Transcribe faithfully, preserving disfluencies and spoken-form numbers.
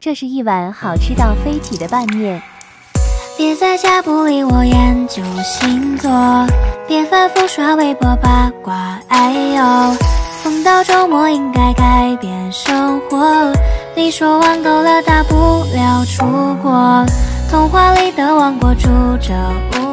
这是一碗好吃到飞起的拌面。 别在家不理我研究星座，别反复刷微博八卦，哎呦，逢到周末应该改变生活。你说玩够了，大不了出国，童话里的王国住着